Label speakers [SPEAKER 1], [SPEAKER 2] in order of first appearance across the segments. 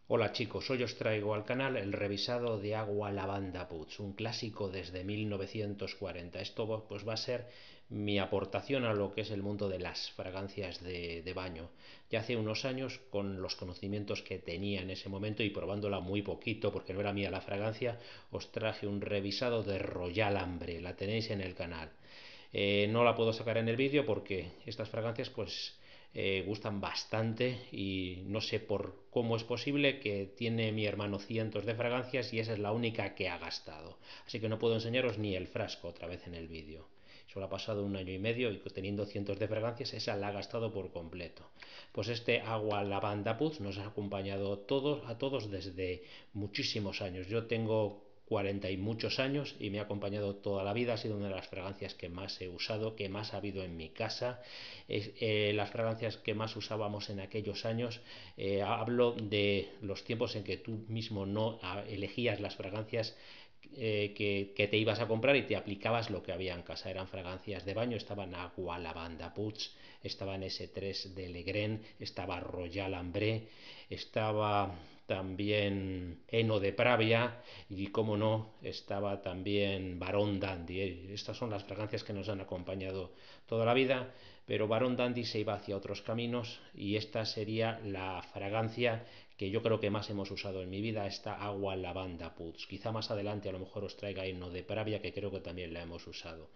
[SPEAKER 1] Hola chicos, hoy os traigo al canal el revisado de Agua Lavanda Puig, un clásico desde 1940. Esto pues va a ser mi aportación a lo que es el mundo de las fragancias de baño. Ya hace unos años, con los conocimientos que tenía en ese momento y probándola muy poquito porque no era mía la fragancia, os traje un revisado de Royal Ambre. La tenéis en el canal. No la puedo sacar en el vídeo porque estas fragancias pues gustan bastante y no sé por cómo es posible que tiene mi hermano cientos de fragancias y esa es la única que ha gastado. Así que no puedo enseñaros ni el frasco otra vez en el vídeo. Solo ha pasado un año y medio y teniendo cientos de fragancias, esa la ha gastado por completo. Pues este Agua Lavanda Puig nos ha acompañado a todos desde muchísimos años. Yo tengo 40 y muchos años y me ha acompañado toda la vida. Ha sido una de las fragancias que más he usado, que más ha habido en mi casa. Las fragancias que más usábamos en aquellos años. Hablo de los tiempos en que tú mismo no elegías las fragancias que te ibas a comprar y te aplicabas lo que había en casa. Eran fragancias de baño, estaban Agua Lavanda Puig, estaban S3 de Legren, estaba Royal Ambre, estaba también Heno de Pravia y, como no, estaba también Barón Dandy. Estas son las fragancias que nos han acompañado toda la vida, pero Barón Dandy se iba hacia otros caminos y esta sería la fragancia que yo creo que más hemos usado en mi vida, esta Agua Lavanda Puig. Quizá más adelante a lo mejor os traiga Heno de Pravia, que creo que también la hemos usado.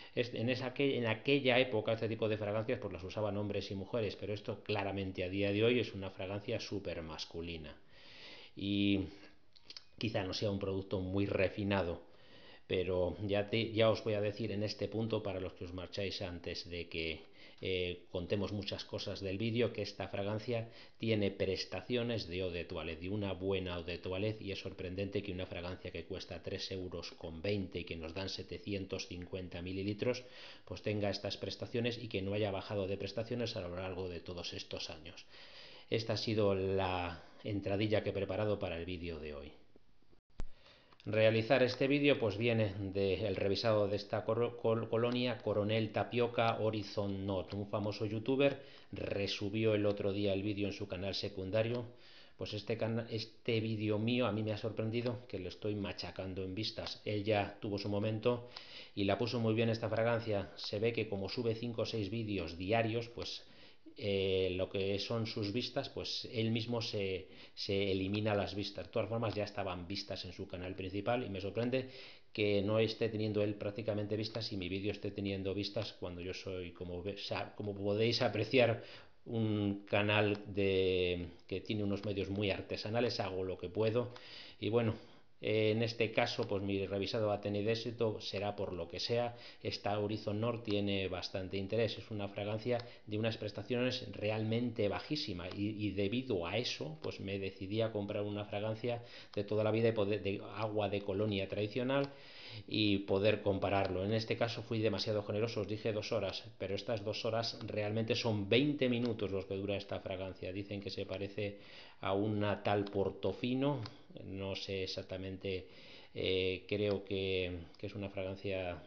[SPEAKER 1] En aquella época este tipo de fragancias pues las usaban hombres y mujeres, pero esto claramente a día de hoy es una fragancia súper masculina. Y quizá no sea un producto muy refinado, pero ya os voy a decir en este punto, para los que os marcháis antes de que contemos muchas cosas del vídeo, que esta fragancia tiene prestaciones de eau de toilette, de una buena eau de toilette, y es sorprendente que una fragancia que cuesta 3,20 € y que nos dan 750 mililitros, pues tenga estas prestaciones y que no haya bajado de prestaciones a lo largo de todos estos años. Esta ha sido la entradilla que he preparado para el vídeo de hoy. Realizar este vídeo pues viene del revisado de esta colonia, Coronel Tapioca Horizon Not, un famoso youtuber resubió el otro día el vídeo en su canal secundario. Pues este vídeo mío a mí me ha sorprendido, que le estoy machacando en vistas. Él ya tuvo su momento y la puso muy bien esta fragancia. Se ve que como sube 5 o 6 vídeos diarios, pues lo que son sus vistas, pues él mismo se elimina las vistas. De todas formas, ya estaban vistas en su canal principal y me sorprende que no esté teniendo él prácticamente vistas y mi vídeo esté teniendo vistas cuando yo soy, como podéis apreciar, un canal que tiene unos medios muy artesanales. Hago lo que puedo y bueno, en este caso pues mi revisado ha tenido éxito, será por lo que sea. Esta Horizon North tiene bastante interés, es una fragancia de unas prestaciones realmente bajísimas y debido a eso pues me decidí a comprar una fragancia de toda la vida de agua de colonia tradicional y poder compararlo. En este caso fui demasiado generoso, os dije 2 horas, pero estas 2 horas realmente son 20 minutos los que dura esta fragancia. Dicen que se parece a una tal Portofino, no sé exactamente, creo que es una fragancia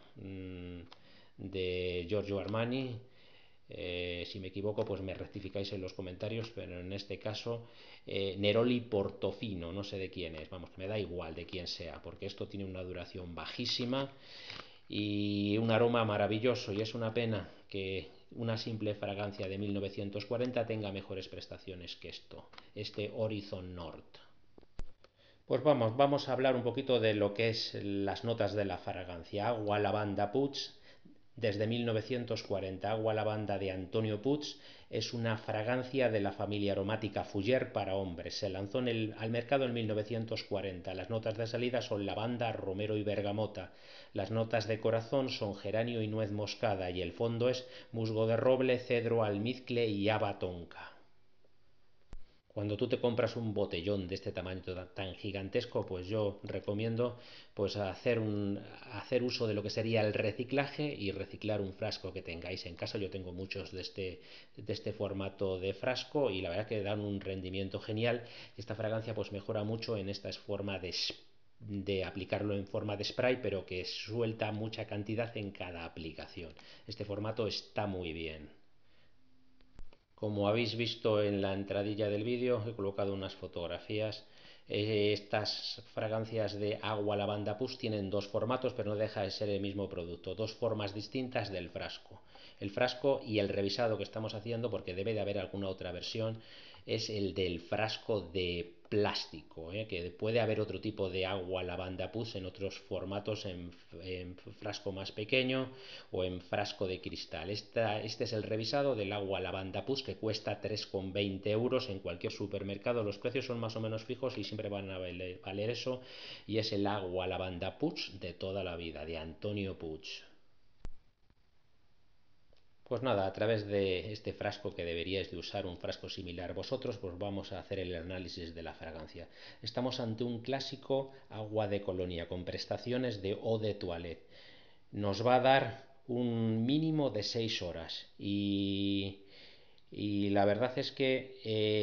[SPEAKER 1] de Giorgio Armani. Si me equivoco pues me rectificáis en los comentarios, pero en este caso Neroli Portofino, no sé de quién es, vamos, me da igual de quién sea, porque esto tiene una duración bajísima y un aroma maravilloso, y es una pena que una simple fragancia de 1940 tenga mejores prestaciones que este Horizon North. Pues vamos a hablar un poquito de lo que es las notas de la fragancia. Agua Lavanda Puig, desde 1940. Agua Lavanda de Antonio Puig es una fragancia de la familia aromática Fougère para hombres. Se lanzó al mercado en 1940. Las notas de salida son lavanda, romero y bergamota. Las notas de corazón son geranio y nuez moscada y el fondo es musgo de roble, cedro, almizcle y haba tonka. Cuando tú te compras un botellón de este tamaño tan gigantesco, pues yo recomiendo pues hacer uso de lo que sería el reciclaje y reciclar un frasco que tengáis en casa. Yo tengo muchos de este formato de frasco y la verdad que dan un rendimiento genial. Esta fragancia pues mejora mucho en esta forma de aplicarlo en forma de spray, pero que suelta mucha cantidad en cada aplicación. Este formato está muy bien. Como habéis visto en la entradilla del vídeo, he colocado unas fotografías. Estas fragancias de agua lavanda push tienen dos formatos, pero no deja de ser el mismo producto, dos formas distintas del frasco. El frasco y el revisado que estamos haciendo, porque debe de haber alguna otra versión, es el del frasco de plástico, que puede haber otro tipo de agua lavanda push en otros formatos, en frasco más pequeño o en frasco de cristal. Este es el revisado del agua lavanda push, que cuesta 3,20 euros en cualquier supermercado. Los precios son más o menos fijos y siempre van a valer eso, y es el agua lavanda push de toda la vida, de Antonio Puig. Pues nada, a través de este frasco, que deberíais de usar un frasco similar vosotros, pues vamos a hacer el análisis de la fragancia. Estamos ante un clásico agua de colonia con prestaciones de eau de toilette. Nos va a dar un mínimo de 6 horas y la verdad es que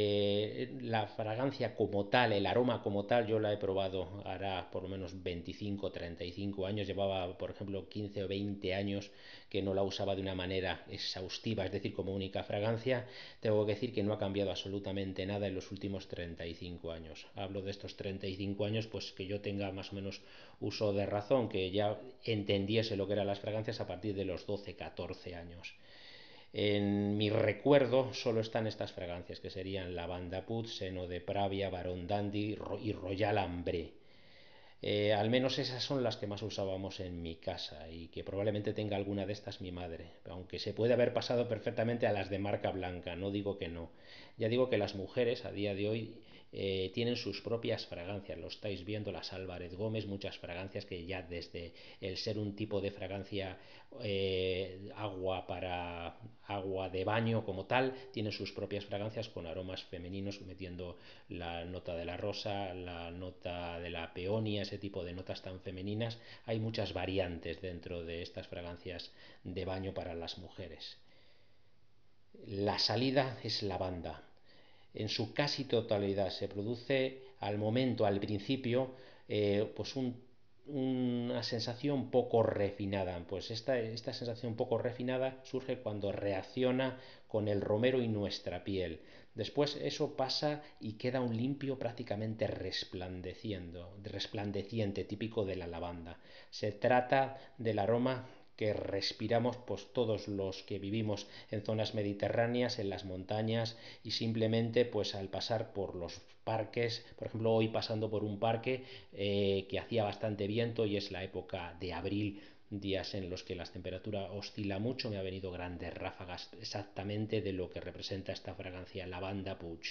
[SPEAKER 1] la fragancia como tal, el aroma como tal, yo la he probado hará por lo menos 25 o 35 años. Llevaba, por ejemplo, 15 o 20 años que no la usaba de una manera exhaustiva, es decir, como única fragancia. Tengo que decir que no ha cambiado absolutamente nada en los últimos 35 años. Hablo de estos 35 años, pues que yo tenga más o menos uso de razón, que ya entendiese lo que eran las fragancias a partir de los 12-14 años. En mi recuerdo solo están estas fragancias, que serían Lavanda Put, Seno de Pravia, Baron Dandy y Royal Ambré. Al menos esas son las que más usábamos en mi casa, y que probablemente tenga alguna de estas mi madre, aunque se puede haber pasado perfectamente a las de marca blanca, no digo que no. Ya digo que las mujeres a día de hoy tienen sus propias fragancias, lo estáis viendo, las Álvarez Gómez, muchas fragancias que ya desde el ser un tipo de fragancia agua para agua de baño como tal, tiene sus propias fragancias con aromas femeninos, metiendo la nota de la rosa, la nota de la peonia, ese tipo de notas tan femeninas. Hay muchas variantes dentro de estas fragancias de baño para las mujeres. La salida es lavanda. En su casi totalidad se produce al momento, al principio, pues una sensación poco refinada. Pues esta sensación poco refinada surge cuando reacciona con el romero y nuestra piel. Después eso pasa y queda un limpio prácticamente resplandeciente, típico de la lavanda. Se trata del aroma que respiramos pues todos los que vivimos en zonas mediterráneas, en las montañas, y simplemente pues al pasar por los parques, por ejemplo hoy pasando por un parque que hacía bastante viento y es la época de abril, días en los que la temperatura oscila mucho, me ha venido grandes ráfagas exactamente de lo que representa esta fragancia Lavanda Puig.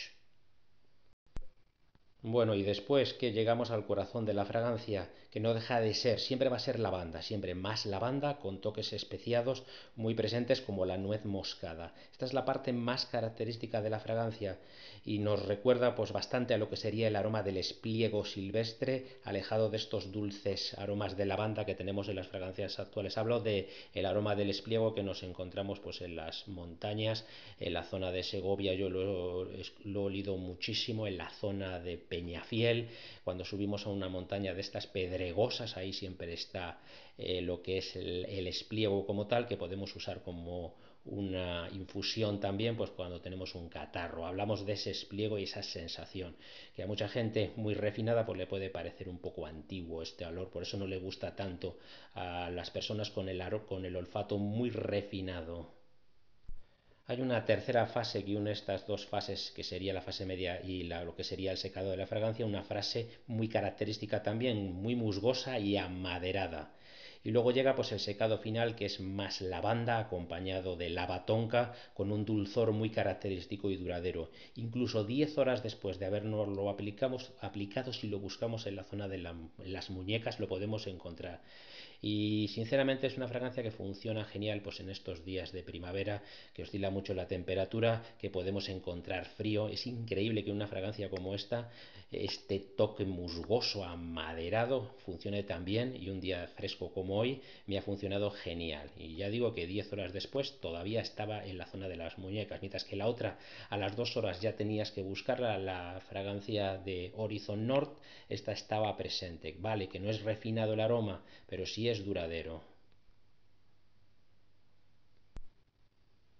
[SPEAKER 1] Bueno, y después que llegamos al corazón de la fragancia, que no deja de ser, siempre va a ser lavanda, siempre más lavanda, con toques especiados muy presentes como la nuez moscada. Esta es la parte más característica de la fragancia y nos recuerda pues bastante a lo que sería el aroma del espliego silvestre, alejado de estos dulces aromas de lavanda que tenemos en las fragancias actuales. Hablo de el aroma del espliego que nos encontramos pues en las montañas, en la zona de Segovia. Yo lo he olido muchísimo, en la zona de Peñafiel, cuando subimos a una montaña de estas pedregosas, ahí siempre está lo que es el espliego como tal, que podemos usar como una infusión también, pues cuando tenemos un catarro. Hablamos de ese espliego y esa sensación, que a mucha gente muy refinada pues le puede parecer un poco antiguo este olor, por eso no le gusta tanto a las personas con el olfato muy refinado. Hay una tercera fase que une estas dos fases, que sería la fase media y lo que sería el secado de la fragancia, una frase muy característica también, muy musgosa y amaderada. Y luego llega pues el secado final, que es más lavanda acompañado de lava tonka, con un dulzor muy característico y duradero. Incluso 10 horas después de habernoslo aplicado, si lo buscamos en la zona de las muñecas, lo podemos encontrar. Y sinceramente es una fragancia que funciona genial pues en estos días de primavera, que oscila mucho la temperatura, que podemos encontrar frío. Es increíble que una fragancia como esta, este toque musgoso amaderado, funcione tan bien, y un día fresco como hoy me ha funcionado genial. Y ya digo que 10 horas después todavía estaba en la zona de las muñecas, mientras que la otra a las 2 horas ya tenías que buscarla. La fragancia de Horizon North, esta estaba presente. Vale, que no es refinado el aroma, pero sí es duradero.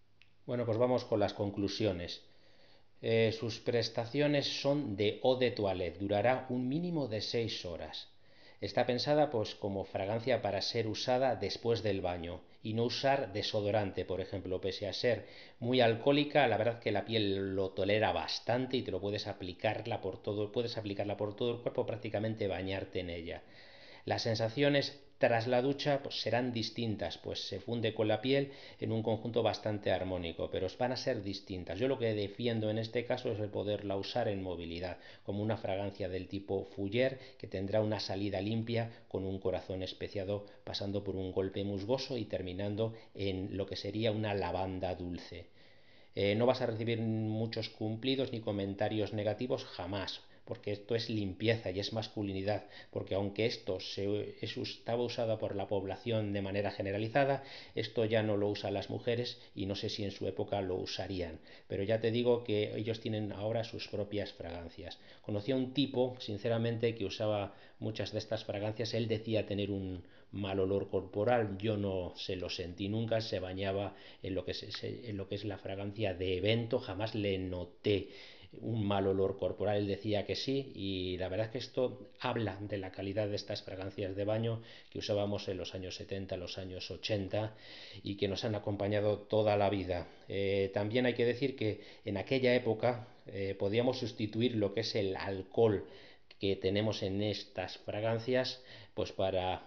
[SPEAKER 1] Bueno, pues vamos con las conclusiones. Sus prestaciones son de eau de toilette, durará un mínimo de 6 horas. Está pensada pues como fragancia para ser usada después del baño y no usar desodorante, por ejemplo, pese a ser muy alcohólica, la verdad que la piel lo tolera bastante y te lo puedes aplicarla por todo el cuerpo, prácticamente bañarte en ella. Las sensaciones tras la ducha pues, serán distintas, pues se funde con la piel en un conjunto bastante armónico, pero van a ser distintas. Yo lo que defiendo en este caso es el poderla usar en movilidad, como una fragancia del tipo Fougère, que tendrá una salida limpia con un corazón especiado, pasando por un golpe musgoso y terminando en lo que sería una lavanda dulce. No vas a recibir muchos cumplidos ni comentarios negativos jamás, porque esto es limpieza y es masculinidad, porque aunque estaba usado por la población de manera generalizada, esto ya no lo usan las mujeres y no sé si en su época lo usarían, pero ya te digo que ellos tienen ahora sus propias fragancias. Conocí a un tipo, sinceramente, que usaba muchas de estas fragancias. Él decía tener un mal olor corporal, yo no se lo sentí nunca, se bañaba en lo que es la fragancia de evento, jamás le noté un mal olor corporal. Él decía que sí, y la verdad es que esto habla de la calidad de estas fragancias de baño que usábamos en los años 70, los años 80 y que nos han acompañado toda la vida. También hay que decir que en aquella época podíamos sustituir lo que es el alcohol que tenemos en estas fragancias pues para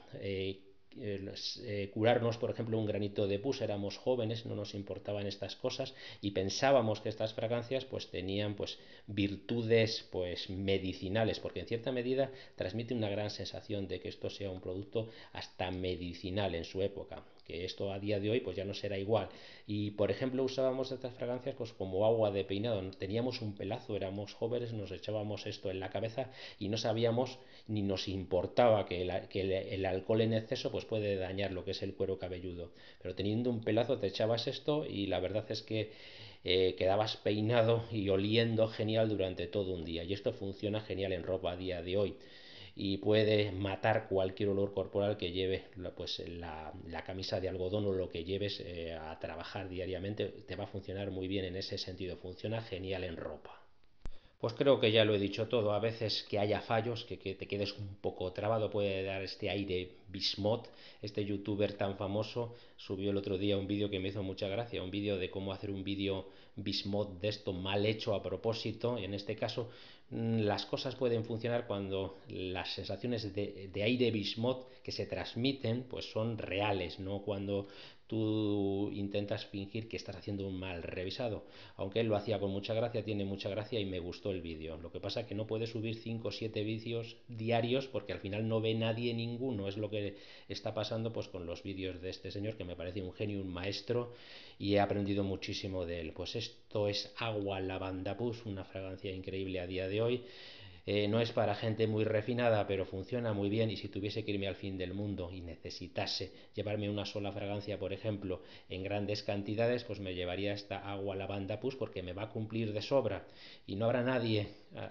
[SPEAKER 1] curarnos, por ejemplo, un granito de pus. Éramos jóvenes, no nos importaban estas cosas y pensábamos que estas fragancias pues tenían pues virtudes pues medicinales, porque en cierta medida transmite una gran sensación de que esto sea un producto hasta medicinal en su época, que esto a día de hoy pues ya no será igual. Y por ejemplo usábamos estas fragancias pues como agua de peinado. Teníamos un pelazo, éramos jóvenes, nos echábamos esto en la cabeza y no sabíamos ni nos importaba que el alcohol en exceso pues puede dañar lo que es el cuero cabelludo, pero teniendo un pelazo te echabas esto y la verdad es que quedabas peinado y oliendo genial durante todo un día, y esto funciona genial en ropa a día de hoy y puede matar cualquier olor corporal que lleve pues la camisa de algodón o lo que lleves a trabajar diariamente. Te va a funcionar muy bien en ese sentido, funciona genial en ropa. Pues creo que ya lo he dicho todo. A veces que haya fallos, que te quedes un poco trabado, puede dar este aire Bismot. Este youtuber tan famoso subió el otro día un vídeo que me hizo mucha gracia, un vídeo de cómo hacer un vídeo Bismot de esto mal hecho a propósito. En este caso, las cosas pueden funcionar cuando las sensaciones de aire Bismot que se transmiten pues son reales, no cuando tú intentas fingir que estás haciendo un mal revisado. Aunque él lo hacía con mucha gracia, tiene mucha gracia y me gustó el vídeo. Lo que pasa es que no puede subir 5 o 7 vídeos diarios porque al final no ve nadie ninguno. Es lo que está pasando pues con los vídeos de este señor, que me parece un genio, un maestro, y he aprendido muchísimo de él. Pues esto es Agua Lavanda Push, una fragancia increíble a día de hoy. No es para gente muy refinada, pero funciona muy bien, y si tuviese que irme al fin del mundo y necesitase llevarme una sola fragancia, por ejemplo, en grandes cantidades, pues me llevaría esta Agua Lavanda Push porque me va a cumplir de sobra y no habrá nadie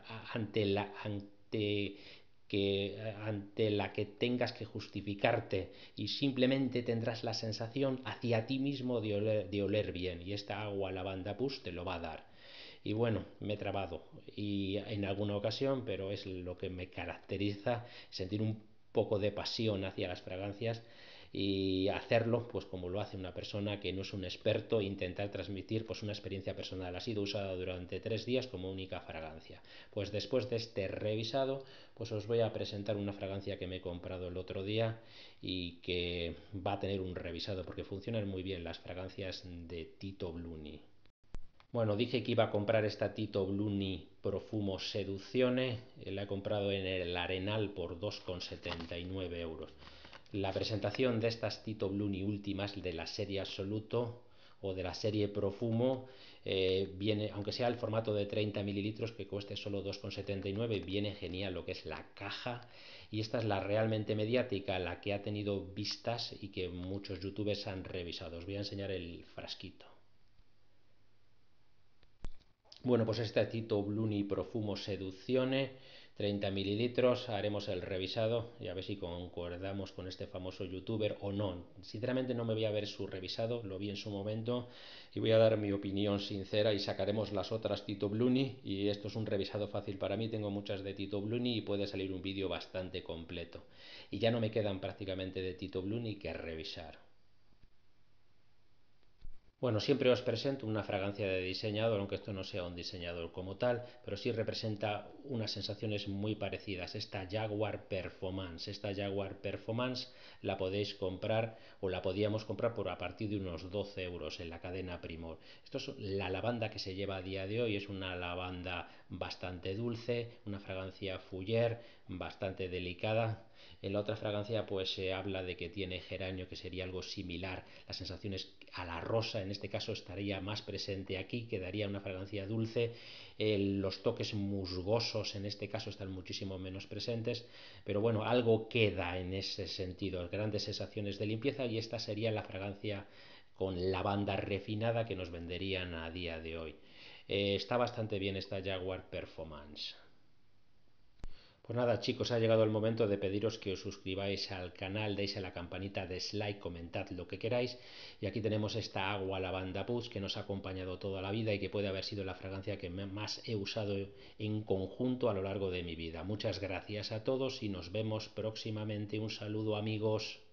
[SPEAKER 1] ante la que tengas que justificarte, y simplemente tendrás la sensación hacia ti mismo de oler bien, y esta Agua Lavanda Push te lo va a dar. Y bueno, me he trabado y en alguna ocasión, pero es lo que me caracteriza, sentir un poco de pasión hacia las fragancias y hacerlo pues como lo hace una persona que no es un experto, intentar transmitir pues una experiencia personal. Ha sido usada durante 3 días como única fragancia. Pues después de este revisado pues os voy a presentar una fragancia que me he comprado el otro día y que va a tener un revisado porque funcionan muy bien las fragancias de Tito Bluni. Bueno, dije que iba a comprar esta Tito Bluni Profumo Seduzione. La he comprado en el Arenal por 2,79 euros. La presentación de estas Tito Bluni últimas de la serie Absoluto o de la serie Profumo viene, aunque sea el formato de 30 mililitros que cueste solo 2,79, viene genial lo que es la caja. Y esta es la realmente mediática, la que ha tenido vistas y que muchos youtubers han revisado. Os voy a enseñar el frasquito. Bueno, pues este Tito Bluni Profumo Seduzione, 30 mililitros, haremos el revisado y a ver si concordamos con este famoso youtuber o no. Sinceramente no me voy a ver su revisado, lo vi en su momento y voy a dar mi opinión sincera y sacaremos las otras Tito Bluni y esto es un revisado fácil para mí, tengo muchas de Tito Bluni y puede salir un vídeo bastante completo. Y ya no me quedan prácticamente de Tito Bluni que revisar. Bueno, siempre os presento una fragancia de diseñador, aunque esto no sea un diseñador como tal, pero sí representa unas sensaciones muy parecidas. Esta Jaguar Performance. Esta Jaguar Performance la podéis comprar o la podíamos comprar por a partir de unos 12 euros en la cadena Primor. Esto es la lavanda que se lleva a día de hoy, es una lavanda bastante dulce, una fragancia Fougère bastante delicada. En la otra fragancia pues se habla de que tiene geranio, que sería algo similar. Las sensaciones a la rosa en este caso estaría más presente aquí, quedaría una fragancia dulce. Los toques musgosos en este caso están muchísimo menos presentes, pero bueno, algo queda en ese sentido, grandes sensaciones de limpieza, y esta sería la fragancia con lavanda refinada que nos venderían a día de hoy. Está bastante bien esta Jaguar Performance. Pues nada, chicos, ha llegado el momento de pediros que os suscribáis al canal, deis a la campanita de like, comentad lo que queráis. Y aquí tenemos esta agua lavanda Puig que nos ha acompañado toda la vida y que puede haber sido la fragancia que más he usado en conjunto a lo largo de mi vida. Muchas gracias a todos y nos vemos próximamente. Un saludo, amigos.